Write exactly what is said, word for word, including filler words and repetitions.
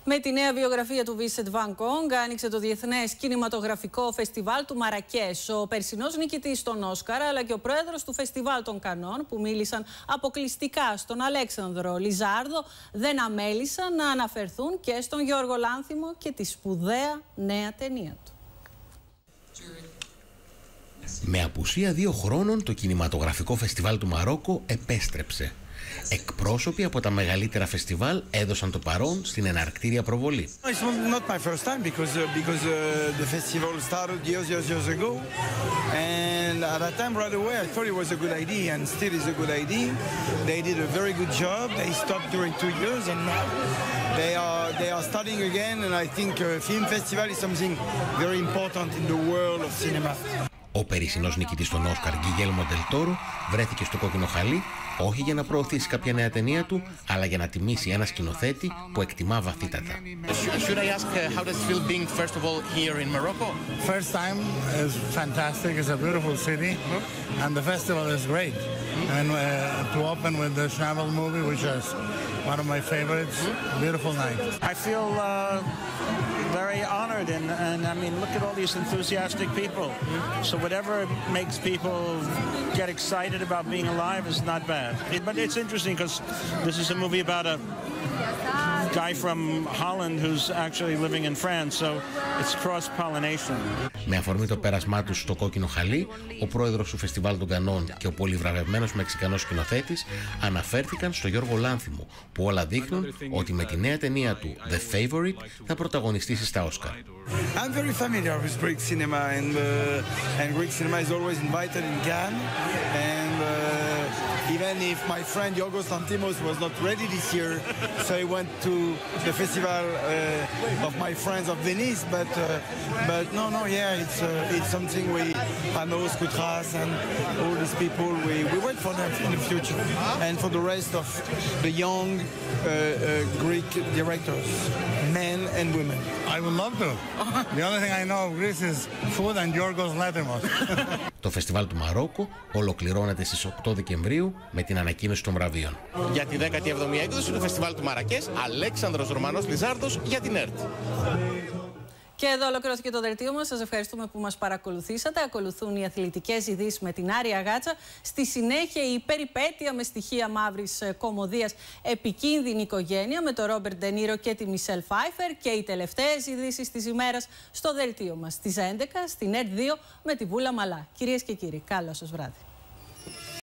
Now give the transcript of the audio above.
Με τη νέα βιογραφία του Vincent Van Gogh άνοιξε το Διεθνές Κινηματογραφικό Φεστιβάλ του Μαρακές. Ο περσινός νικητής των Όσκαρ αλλά και ο πρόεδρος του Φεστιβάλ των Κανών, που μίλησαν αποκλειστικά στον Αλέξανδρο Λιζάρδο, δεν αμέλησαν να αναφερθούν και στον Γιώργο Λάνθιμο και τη σπουδαία νέα ταινία του. Με απουσία δύο χρόνων, το κινηματογραφικό φεστιβάλ του Μαρόκο επέστρεψε. Εκπρόσωποι από τα μεγαλύτερα φεστιβάλ έδωσαν το παρόν στην εναρκτήρια προβολή. It's not my first time because uh, because uh, the festival started years years years ago, and at that time right away I thought it was a good idea and still is a good idea. They did a very good job. They stopped during two years and now they are they are starting again, and I think uh, film festival is something very important in the world of cinema. Ο περσινός νικητής των Όσκαρ, Γκιγέλμο Ντελ Τόρο, βρέθηκε στο κόκκινο χαλί όχι για να προωθήσει κάποια νέα ταινία του, αλλά για να τιμήσει ένα σκηνοθέτη που εκτιμά βαθύτατα. Should I ask uh, how does it feel being first of all here in Morocco? First time is fantastic. It's a beautiful city, mm-hmm. and the festival is great. Mm-hmm. And uh, to open with the Schnabel movie, which is one of my favorites, mm-hmm. beautiful night. I feel uh, very honored, and, and I mean, look at all these enthusiastic people. Mm-hmm. So whatever makes people get excited about being alive is not bad. It, but it's interesting because this is a movie about a guy from Holland who's actually living in France, so it's cross-pollination. Με αφορμή το πέρασμά του στο κόκκινο χαλί, ο πρόεδρος του Φεστιβάλ των Κανών και ο πολυβραβευμένος Μεξικανός σκηνοθέτης αναφέρθηκαν στο Γιώργο Λάνθιμο, που όλα δείχνουν ότι με τη νέα ταινία του The Favorite θα πρωταγωνιστήσει στα Όσκαρ. I'm very familiar with Greek cinema, and uh, and Greek cinema is always invited in Cannes, and uh, even if my friend Yorgos Lanthimos was not ready this year, so he went to the festival uh, of my friends of Venice, but uh, but no no yeah it's uh, it's something we Panos, Koutras and all these people we, we wait for them in the future, and for the rest of the young uh, uh, Greek directors, men and women. I would love to. The only thing I know of Greece is food and Yorgos Lanthimos. Το φεστιβάλ του Μαρόκο ολοκληρώνεται στις οκτώ Δεκεμβρίου με την ανακοίνωση των βραβείων. Για τη δέκατη εβδομή έκδοση του φεστιβάλ του Μαρακές, Αλέξανδρος Ρωμανός Λizardos για την ΕΡΤ. Και εδώ ολοκληρώθηκε το δελτίο μας. Σας ευχαριστούμε που μας παρακολουθήσατε. Ακολουθούν οι αθλητικές ειδήσεις με την Άρια Γάτσα. Στη συνέχεια η περιπέτεια με στοιχεία μαύρης κωμωδίας «Επικίνδυνη οικογένεια» με τον Ρόμπερτ Ντε Νίρο και τη Μισελ Φάιφερ, και οι τελευταίες ειδήσεις της ημέρας στο δελτίο μας στις έντεκα στην ΕΡΤ δύο με τη Βούλα Μαλά. Κυρίες και κύριοι, καλό σας βράδυ.